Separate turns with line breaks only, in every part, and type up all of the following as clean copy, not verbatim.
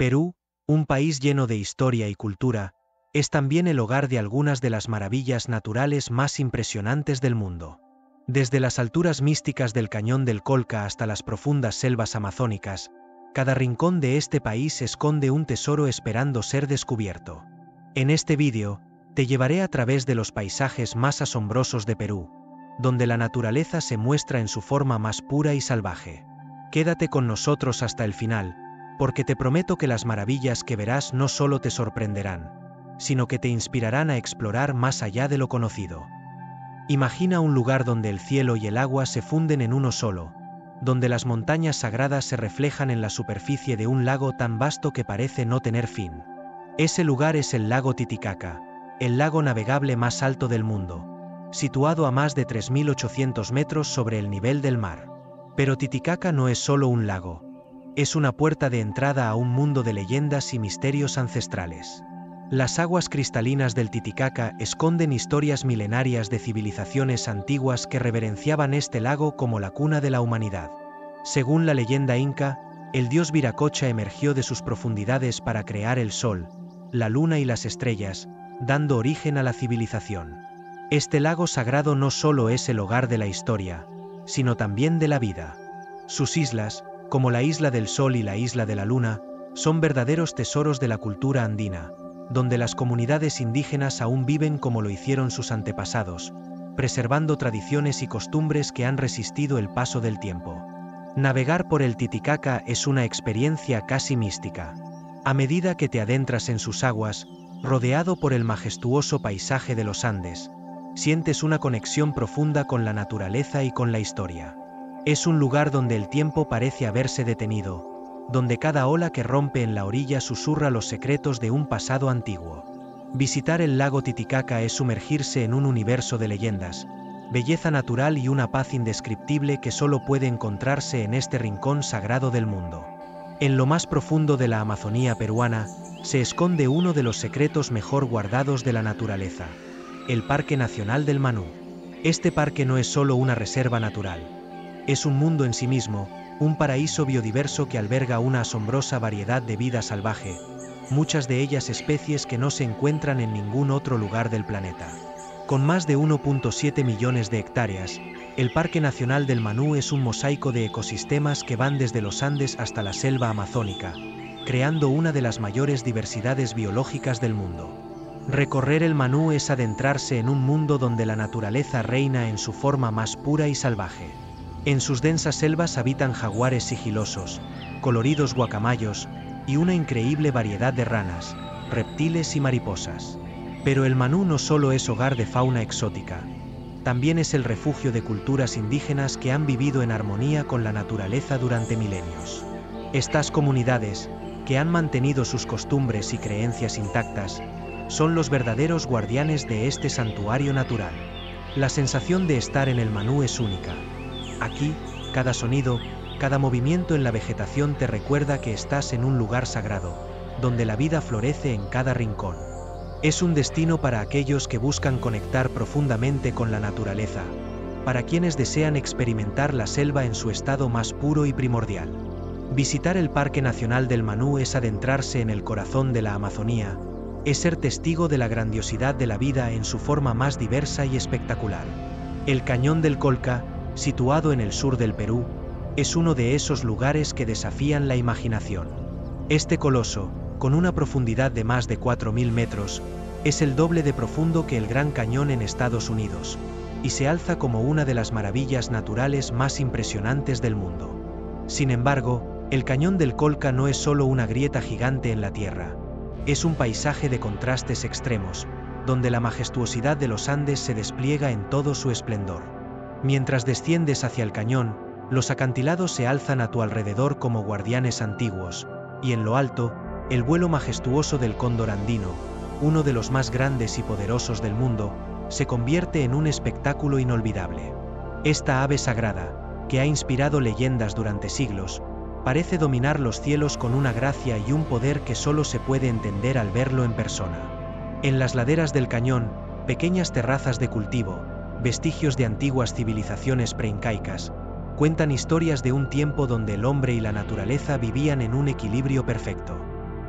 Perú, un país lleno de historia y cultura, es también el hogar de algunas de las maravillas naturales más impresionantes del mundo. Desde las alturas místicas del Cañón del Colca hasta las profundas selvas amazónicas, cada rincón de este país esconde un tesoro esperando ser descubierto. En este vídeo, te llevaré a través de los paisajes más asombrosos de Perú, donde la naturaleza se muestra en su forma más pura y salvaje. Quédate con nosotros hasta el final, porque te prometo que las maravillas que verás no solo te sorprenderán, sino que te inspirarán a explorar más allá de lo conocido. Imagina un lugar donde el cielo y el agua se funden en uno solo, donde las montañas sagradas se reflejan en la superficie de un lago tan vasto que parece no tener fin. Ese lugar es el lago Titicaca, el lago navegable más alto del mundo, situado a más de 3.800 metros sobre el nivel del mar. Pero Titicaca no es solo un lago, es una puerta de entrada a un mundo de leyendas y misterios ancestrales. Las aguas cristalinas del Titicaca esconden historias milenarias de civilizaciones antiguas que reverenciaban este lago como la cuna de la humanidad. Según la leyenda inca, el dios Viracocha emergió de sus profundidades para crear el sol, la luna y las estrellas, dando origen a la civilización. Este lago sagrado no solo es el hogar de la historia, sino también de la vida. Sus islas, como la Isla del Sol y la Isla de la Luna, son verdaderos tesoros de la cultura andina, donde las comunidades indígenas aún viven como lo hicieron sus antepasados, preservando tradiciones y costumbres que han resistido el paso del tiempo. Navegar por el Titicaca es una experiencia casi mística. A medida que te adentras en sus aguas, rodeado por el majestuoso paisaje de los Andes, sientes una conexión profunda con la naturaleza y con la historia. Es un lugar donde el tiempo parece haberse detenido, donde cada ola que rompe en la orilla susurra los secretos de un pasado antiguo. Visitar el lago Titicaca es sumergirse en un universo de leyendas, belleza natural y una paz indescriptible que solo puede encontrarse en este rincón sagrado del mundo. En lo más profundo de la Amazonía peruana, se esconde uno de los secretos mejor guardados de la naturaleza: el Parque Nacional del Manú. Este parque no es solo una reserva natural, es un mundo en sí mismo, un paraíso biodiverso que alberga una asombrosa variedad de vida salvaje, muchas de ellas especies que no se encuentran en ningún otro lugar del planeta. Con más de 1.7 millones de hectáreas, el Parque Nacional del Manú es un mosaico de ecosistemas que van desde los Andes hasta la selva amazónica, creando una de las mayores diversidades biológicas del mundo. Recorrer el Manú es adentrarse en un mundo donde la naturaleza reina en su forma más pura y salvaje. En sus densas selvas habitan jaguares sigilosos, coloridos guacamayos y una increíble variedad de ranas, reptiles y mariposas. Pero el Manú no solo es hogar de fauna exótica, también es el refugio de culturas indígenas que han vivido en armonía con la naturaleza durante milenios. Estas comunidades, que han mantenido sus costumbres y creencias intactas, son los verdaderos guardianes de este santuario natural. La sensación de estar en el Manú es única. Aquí, cada sonido, cada movimiento en la vegetación te recuerda que estás en un lugar sagrado, donde la vida florece en cada rincón. Es un destino para aquellos que buscan conectar profundamente con la naturaleza, para quienes desean experimentar la selva en su estado más puro y primordial. Visitar el Parque Nacional del Manú es adentrarse en el corazón de la Amazonía, es ser testigo de la grandiosidad de la vida en su forma más diversa y espectacular. El Cañón del Colca, situado en el sur del Perú, es uno de esos lugares que desafían la imaginación. Este coloso, con una profundidad de más de 4.000 metros, es el doble de profundo que el Gran Cañón en Estados Unidos, y se alza como una de las maravillas naturales más impresionantes del mundo. Sin embargo, el Cañón del Colca no es solo una grieta gigante en la tierra, es un paisaje de contrastes extremos, donde la majestuosidad de los Andes se despliega en todo su esplendor. Mientras desciendes hacia el cañón, los acantilados se alzan a tu alrededor como guardianes antiguos, y en lo alto, el vuelo majestuoso del cóndor andino, uno de los más grandes y poderosos del mundo, se convierte en un espectáculo inolvidable. Esta ave sagrada, que ha inspirado leyendas durante siglos, parece dominar los cielos con una gracia y un poder que solo se puede entender al verlo en persona. En las laderas del cañón, pequeñas terrazas de cultivo, vestigios de antiguas civilizaciones preincaicas, cuentan historias de un tiempo donde el hombre y la naturaleza vivían en un equilibrio perfecto.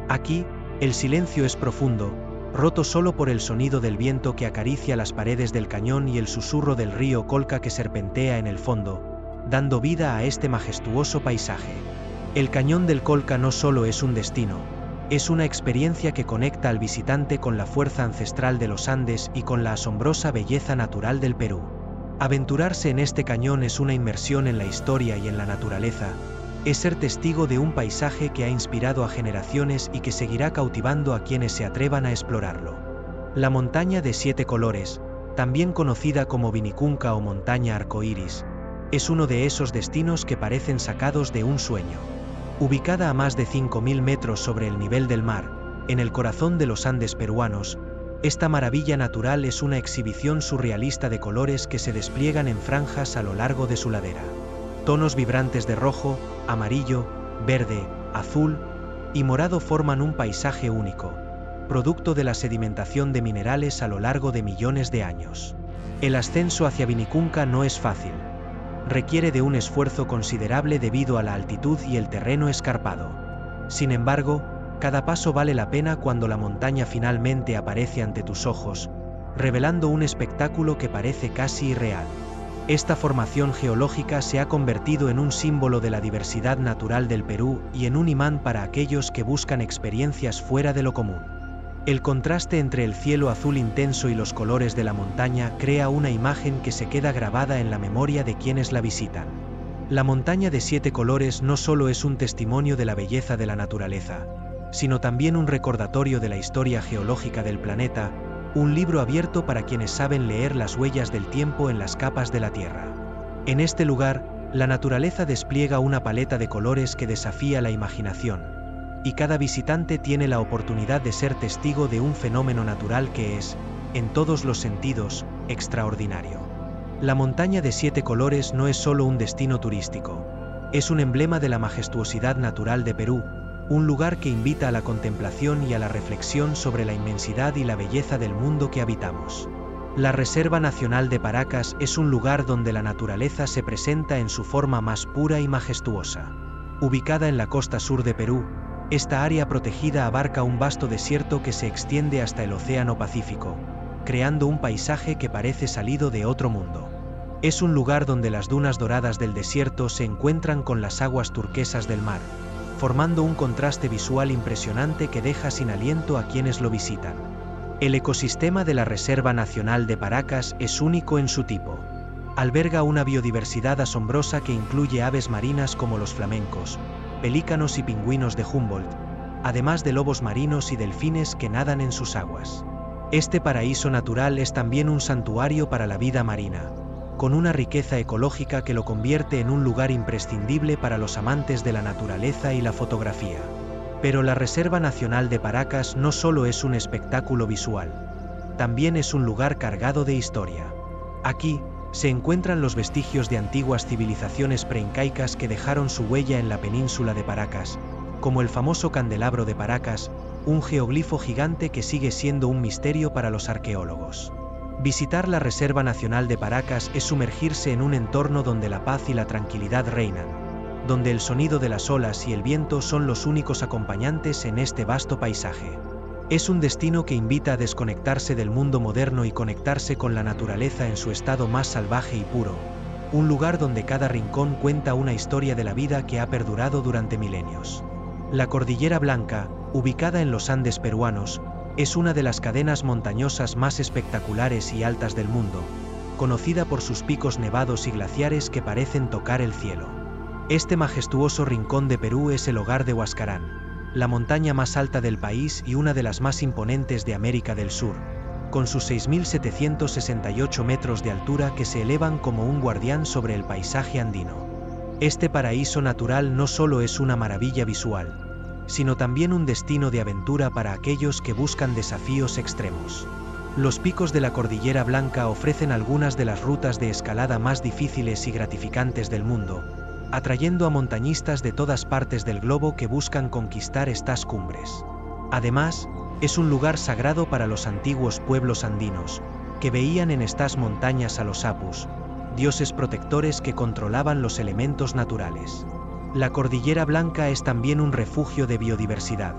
Aquí, el silencio es profundo, roto solo por el sonido del viento que acaricia las paredes del cañón y el susurro del río Colca que serpentea en el fondo, dando vida a este majestuoso paisaje. El cañón del Colca no solo es un destino, es una experiencia que conecta al visitante con la fuerza ancestral de los Andes y con la asombrosa belleza natural del Perú. Aventurarse en este cañón es una inmersión en la historia y en la naturaleza, es ser testigo de un paisaje que ha inspirado a generaciones y que seguirá cautivando a quienes se atrevan a explorarlo. La montaña de 7 colores, también conocida como Vinicunca o montaña arcoíris, es uno de esos destinos que parecen sacados de un sueño. Ubicada a más de 5.000 metros sobre el nivel del mar, en el corazón de los Andes peruanos, esta maravilla natural es una exhibición surrealista de colores que se despliegan en franjas a lo largo de su ladera. Tonos vibrantes de rojo, amarillo, verde, azul y morado forman un paisaje único, producto de la sedimentación de minerales a lo largo de millones de años. El ascenso hacia Vinicunca no es fácil. Requiere de un esfuerzo considerable debido a la altitud y el terreno escarpado. Sin embargo, cada paso vale la pena cuando la montaña finalmente aparece ante tus ojos, revelando un espectáculo que parece casi irreal. Esta formación geológica se ha convertido en un símbolo de la diversidad natural del Perú y en un imán para aquellos que buscan experiencias fuera de lo común. El contraste entre el cielo azul intenso y los colores de la montaña crea una imagen que se queda grabada en la memoria de quienes la visitan. La montaña de 7 colores no solo es un testimonio de la belleza de la naturaleza, sino también un recordatorio de la historia geológica del planeta, un libro abierto para quienes saben leer las huellas del tiempo en las capas de la Tierra. En este lugar, la naturaleza despliega una paleta de colores que desafía la imaginación, y cada visitante tiene la oportunidad de ser testigo de un fenómeno natural que es, en todos los sentidos, extraordinario. La montaña de 7 colores no es solo un destino turístico, es un emblema de la majestuosidad natural de Perú, un lugar que invita a la contemplación y a la reflexión sobre la inmensidad y la belleza del mundo que habitamos. La Reserva Nacional de Paracas es un lugar donde la naturaleza se presenta en su forma más pura y majestuosa. Ubicada en la costa sur de Perú, esta área protegida abarca un vasto desierto que se extiende hasta el Océano Pacífico, creando un paisaje que parece salido de otro mundo. Es un lugar donde las dunas doradas del desierto se encuentran con las aguas turquesas del mar, formando un contraste visual impresionante que deja sin aliento a quienes lo visitan. El ecosistema de la Reserva Nacional de Paracas es único en su tipo. Alberga una biodiversidad asombrosa que incluye aves marinas como los flamencos, pelícanos y pingüinos de Humboldt, además de lobos marinos y delfines que nadan en sus aguas. Este paraíso natural es también un santuario para la vida marina, con una riqueza ecológica que lo convierte en un lugar imprescindible para los amantes de la naturaleza y la fotografía. Pero la Reserva Nacional de Paracas no solo es un espectáculo visual, también es un lugar cargado de historia. Aquí, se encuentran los vestigios de antiguas civilizaciones preincaicas que dejaron su huella en la península de Paracas, como el famoso candelabro de Paracas, un geoglifo gigante que sigue siendo un misterio para los arqueólogos. Visitar la Reserva Nacional de Paracas es sumergirse en un entorno donde la paz y la tranquilidad reinan, donde el sonido de las olas y el viento son los únicos acompañantes en este vasto paisaje. Es un destino que invita a desconectarse del mundo moderno y conectarse con la naturaleza en su estado más salvaje y puro, un lugar donde cada rincón cuenta una historia de la vida que ha perdurado durante milenios. La Cordillera Blanca, ubicada en los Andes peruanos, es una de las cadenas montañosas más espectaculares y altas del mundo, conocida por sus picos nevados y glaciares que parecen tocar el cielo. Este majestuoso rincón de Perú es el hogar de Huascarán, la montaña más alta del país y una de las más imponentes de América del Sur, con sus 6.768 metros de altura que se elevan como un guardián sobre el paisaje andino. Este paraíso natural no solo es una maravilla visual, sino también un destino de aventura para aquellos que buscan desafíos extremos. Los picos de la Cordillera Blanca ofrecen algunas de las rutas de escalada más difíciles y gratificantes del mundo, atrayendo a montañistas de todas partes del globo que buscan conquistar estas cumbres. Además, es un lugar sagrado para los antiguos pueblos andinos, que veían en estas montañas a los apus, dioses protectores que controlaban los elementos naturales. La Cordillera Blanca es también un refugio de biodiversidad,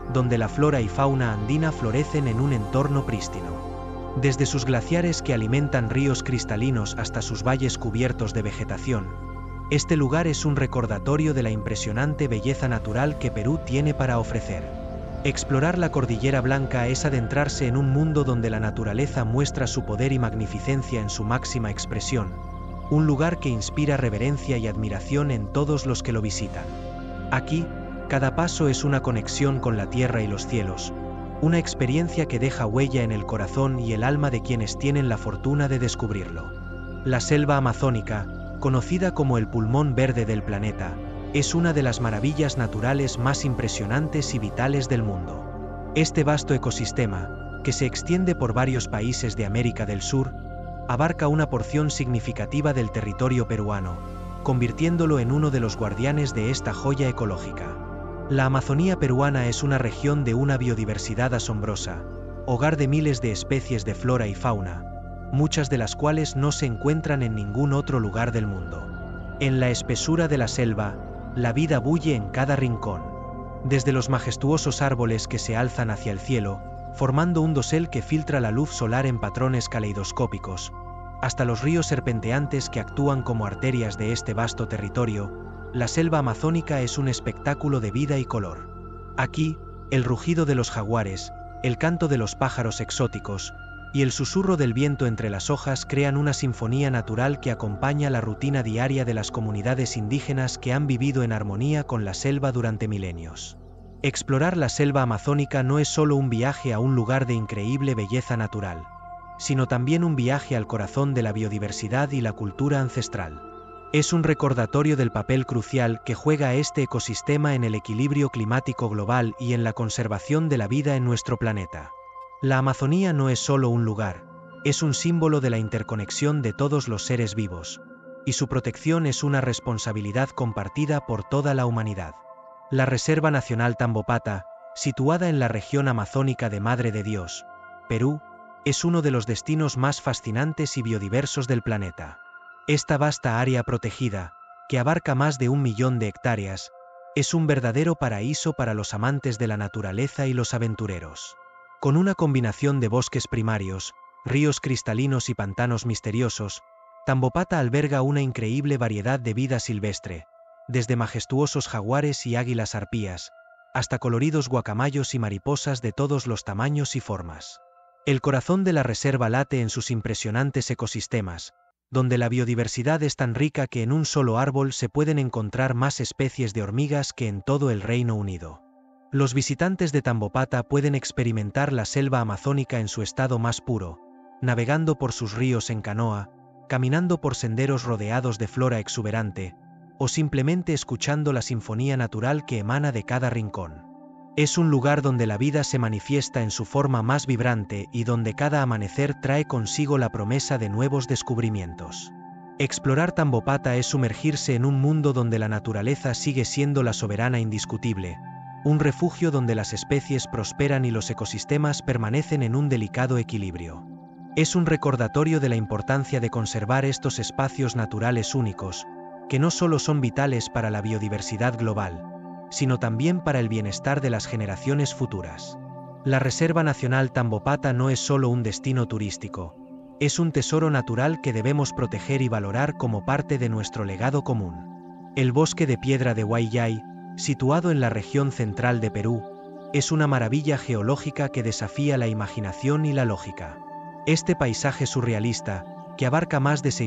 donde la flora y fauna andina florecen en un entorno prístino. Desde sus glaciares que alimentan ríos cristalinos hasta sus valles cubiertos de vegetación, este lugar es un recordatorio de la impresionante belleza natural que Perú tiene para ofrecer. Explorar la Cordillera Blanca es adentrarse en un mundo donde la naturaleza muestra su poder y magnificencia en su máxima expresión, un lugar que inspira reverencia y admiración en todos los que lo visitan. Aquí, cada paso es una conexión con la tierra y los cielos, una experiencia que deja huella en el corazón y el alma de quienes tienen la fortuna de descubrirlo. La selva amazónica, conocida como el pulmón verde del planeta, es una de las maravillas naturales más impresionantes y vitales del mundo. Este vasto ecosistema, que se extiende por varios países de América del Sur, abarca una porción significativa del territorio peruano, convirtiéndolo en uno de los guardianes de esta joya ecológica. La Amazonía peruana es una región de una biodiversidad asombrosa, hogar de miles de especies de flora y fauna, muchas de las cuales no se encuentran en ningún otro lugar del mundo. En la espesura de la selva, la vida bulle en cada rincón. Desde los majestuosos árboles que se alzan hacia el cielo, formando un dosel que filtra la luz solar en patrones caleidoscópicos, hasta los ríos serpenteantes que actúan como arterias de este vasto territorio, la selva amazónica es un espectáculo de vida y color. Aquí, el rugido de los jaguares, el canto de los pájaros exóticos y el susurro del viento entre las hojas crean una sinfonía natural que acompaña la rutina diaria de las comunidades indígenas que han vivido en armonía con la selva durante milenios. Explorar la selva amazónica no es solo un viaje a un lugar de increíble belleza natural, sino también un viaje al corazón de la biodiversidad y la cultura ancestral. Es un recordatorio del papel crucial que juega este ecosistema en el equilibrio climático global y en la conservación de la vida en nuestro planeta. La Amazonía no es solo un lugar, es un símbolo de la interconexión de todos los seres vivos, y su protección es una responsabilidad compartida por toda la humanidad. La Reserva Nacional Tambopata, situada en la región amazónica de Madre de Dios, Perú, es uno de los destinos más fascinantes y biodiversos del planeta. Esta vasta área protegida, que abarca más de 1 millón de hectáreas, es un verdadero paraíso para los amantes de la naturaleza y los aventureros. Con una combinación de bosques primarios, ríos cristalinos y pantanos misteriosos, Tambopata alberga una increíble variedad de vida silvestre, desde majestuosos jaguares y águilas arpías, hasta coloridos guacamayos y mariposas de todos los tamaños y formas. El corazón de la reserva late en sus impresionantes ecosistemas, donde la biodiversidad es tan rica que en un solo árbol se pueden encontrar más especies de hormigas que en todo el Reino Unido. Los visitantes de Tambopata pueden experimentar la selva amazónica en su estado más puro, navegando por sus ríos en canoa, caminando por senderos rodeados de flora exuberante, o simplemente escuchando la sinfonía natural que emana de cada rincón. Es un lugar donde la vida se manifiesta en su forma más vibrante y donde cada amanecer trae consigo la promesa de nuevos descubrimientos. Explorar Tambopata es sumergirse en un mundo donde la naturaleza sigue siendo la soberana indiscutible, un refugio donde las especies prosperan y los ecosistemas permanecen en un delicado equilibrio. Es un recordatorio de la importancia de conservar estos espacios naturales únicos, que no solo son vitales para la biodiversidad global, sino también para el bienestar de las generaciones futuras. La Reserva Nacional Tambopata no es solo un destino turístico, es un tesoro natural que debemos proteger y valorar como parte de nuestro legado común. El bosque de piedra de Wayllay, situado en la región central de Perú, es una maravilla geológica que desafía la imaginación y la lógica. Este paisaje surrealista, que abarca más de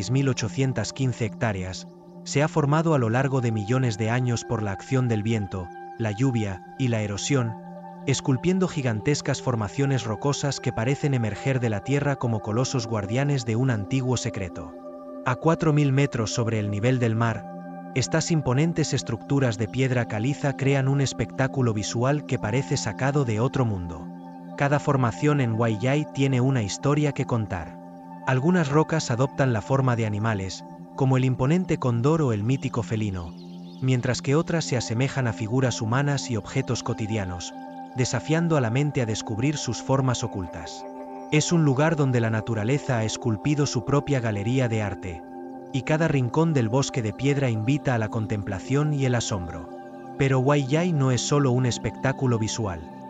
6.815 hectáreas, se ha formado a lo largo de millones de años por la acción del viento, la lluvia y la erosión, esculpiendo gigantescas formaciones rocosas que parecen emerger de la tierra como colosos guardianes de un antiguo secreto. A 4.000 metros sobre el nivel del mar, estas imponentes estructuras de piedra caliza crean un espectáculo visual que parece sacado de otro mundo. Cada formación en Wayllay tiene una historia que contar. Algunas rocas adoptan la forma de animales, como el imponente cóndor o el mítico felino, mientras que otras se asemejan a figuras humanas y objetos cotidianos, desafiando a la mente a descubrir sus formas ocultas. Es un lugar donde la naturaleza ha esculpido su propia galería de arte, y cada rincón del bosque de piedra invita a la contemplación y el asombro. Pero Wayllay no es solo un espectáculo visual.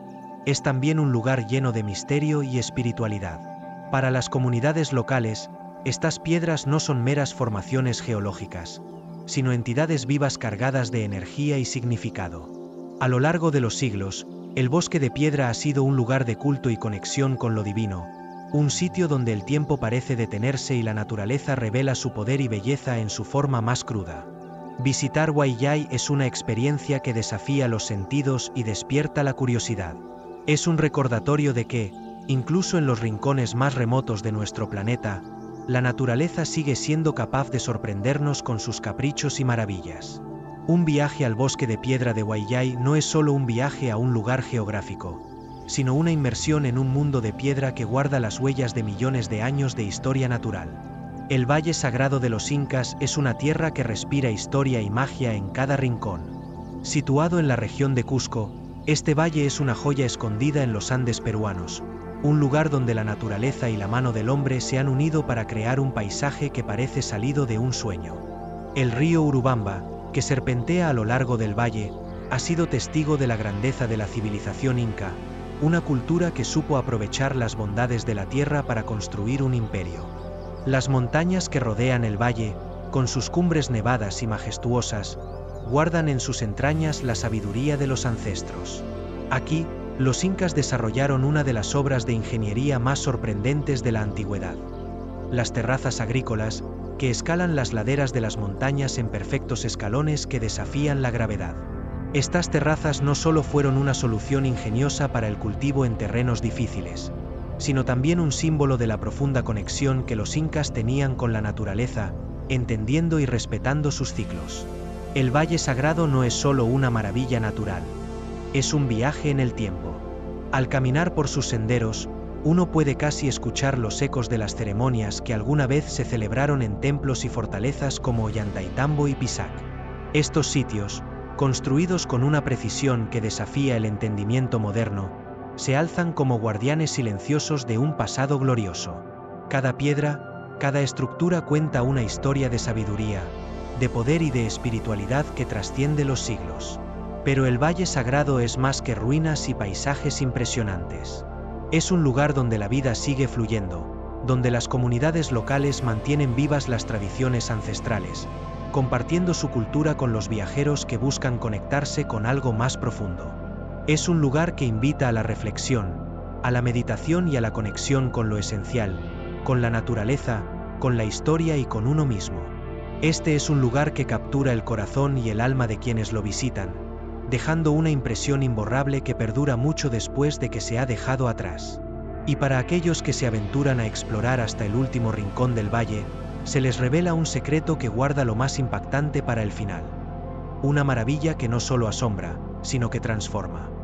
es también un lugar lleno de misterio y espiritualidad. Para las comunidades locales, estas piedras no son meras formaciones geológicas, sino entidades vivas cargadas de energía y significado. A lo largo de los siglos, el bosque de piedra ha sido un lugar de culto y conexión con lo divino, un sitio donde el tiempo parece detenerse y la naturaleza revela su poder y belleza en su forma más cruda. Visitar Waialae es una experiencia que desafía los sentidos y despierta la curiosidad. Es un recordatorio de que, incluso en los rincones más remotos de nuestro planeta, la naturaleza sigue siendo capaz de sorprendernos con sus caprichos y maravillas. Un viaje al bosque de piedra de Waialae no es solo un viaje a un lugar geográfico, sino una inmersión en un mundo de piedra que guarda las huellas de millones de años de historia natural. El Valle Sagrado de los Incas es una tierra que respira historia y magia en cada rincón. Situado en la región de Cusco, este valle es una joya escondida en los Andes peruanos, un lugar donde la naturaleza y la mano del hombre se han unido para crear un paisaje que parece salido de un sueño. El río Urubamba, que serpentea a lo largo del valle, ha sido testigo de la grandeza de la civilización inca, una cultura que supo aprovechar las bondades de la tierra para construir un imperio. Las montañas que rodean el valle, con sus cumbres nevadas y majestuosas, guardan en sus entrañas la sabiduría de los ancestros. Aquí, los incas desarrollaron una de las obras de ingeniería más sorprendentes de la antigüedad: las terrazas agrícolas, que escalan las laderas de las montañas en perfectos escalones que desafían la gravedad. Estas terrazas no solo fueron una solución ingeniosa para el cultivo en terrenos difíciles, sino también un símbolo de la profunda conexión que los incas tenían con la naturaleza, entendiendo y respetando sus ciclos. El Valle Sagrado no es solo una maravilla natural, es un viaje en el tiempo. Al caminar por sus senderos, uno puede casi escuchar los ecos de las ceremonias que alguna vez se celebraron en templos y fortalezas como Ollantaytambo y Pisac. Estos sitios, construidos con una precisión que desafía el entendimiento moderno, se alzan como guardianes silenciosos de un pasado glorioso. Cada piedra, cada estructura cuenta una historia de sabiduría, de poder y de espiritualidad que trasciende los siglos. Pero el Valle Sagrado es más que ruinas y paisajes impresionantes. Es un lugar donde la vida sigue fluyendo, donde las comunidades locales mantienen vivas las tradiciones ancestrales, compartiendo su cultura con los viajeros que buscan conectarse con algo más profundo. Es un lugar que invita a la reflexión, a la meditación y a la conexión con lo esencial, con la naturaleza, con la historia y con uno mismo. Este es un lugar que captura el corazón y el alma de quienes lo visitan, dejando una impresión imborrable que perdura mucho después de que se ha dejado atrás. Y para aquellos que se aventuran a explorar hasta el último rincón del valle, se les revela un secreto que guarda lo más impactante para el final. Una maravilla que no solo asombra, sino que transforma.